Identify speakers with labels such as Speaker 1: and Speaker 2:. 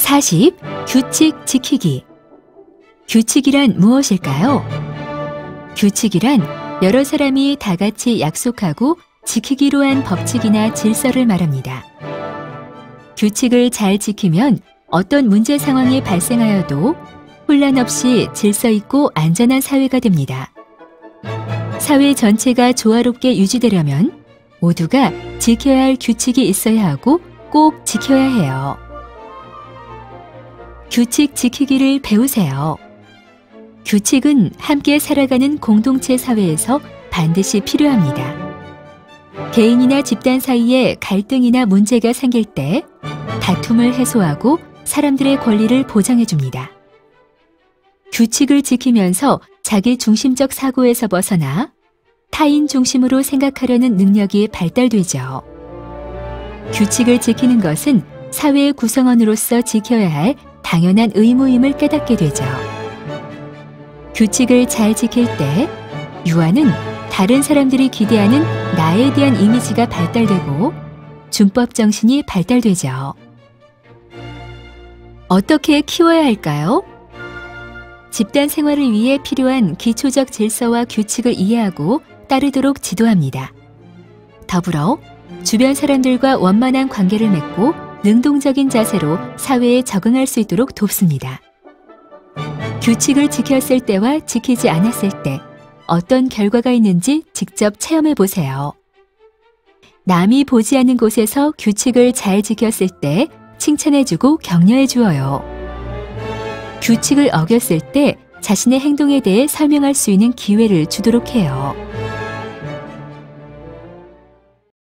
Speaker 1: 40. 규칙 지키기. 규칙이란 무엇일까요? 규칙이란 여러 사람이 다 같이 약속하고 지키기로 한 법칙이나 질서를 말합니다. 규칙을 잘 지키면 어떤 문제 상황이 발생하여도 혼란 없이 질서 있고 안전한 사회가 됩니다. 사회 전체가 조화롭게 유지되려면 모두가 지켜야 할 규칙이 있어야 하고 꼭 지켜야 해요. 규칙 지키기를 배우세요. 규칙은 함께 살아가는 공동체 사회에서 반드시 필요합니다. 개인이나 집단 사이에 갈등이나 문제가 생길 때 다툼을 해소하고 사람들의 권리를 보장해줍니다. 규칙을 지키면서 자기 중심적 사고에서 벗어나 타인 중심으로 생각하려는 능력이 발달되죠. 규칙을 지키는 것은 사회의 구성원으로서 지켜야 할 당연한 의무임을 깨닫게 되죠. 규칙을 잘 지킬 때 유아는 다른 사람들이 기대하는 나에 대한 이미지가 발달되고 준법 정신이 발달되죠. 어떻게 키워야 할까요? 집단 생활을 위해 필요한 기초적 질서와 규칙을 이해하고 따르도록 지도합니다. 더불어 주변 사람들과 원만한 관계를 맺고 능동적인 자세로 사회에 적응할 수 있도록 돕습니다. 규칙을 지켰을 때와 지키지 않았을 때 어떤 결과가 있는지 직접 체험해 보세요. 남이 보지 않는 곳에서 규칙을 잘 지켰을 때 칭찬해주고 격려해 주어요. 규칙을 어겼을 때 자신의 행동에 대해 설명할 수 있는 기회를 주도록 해요.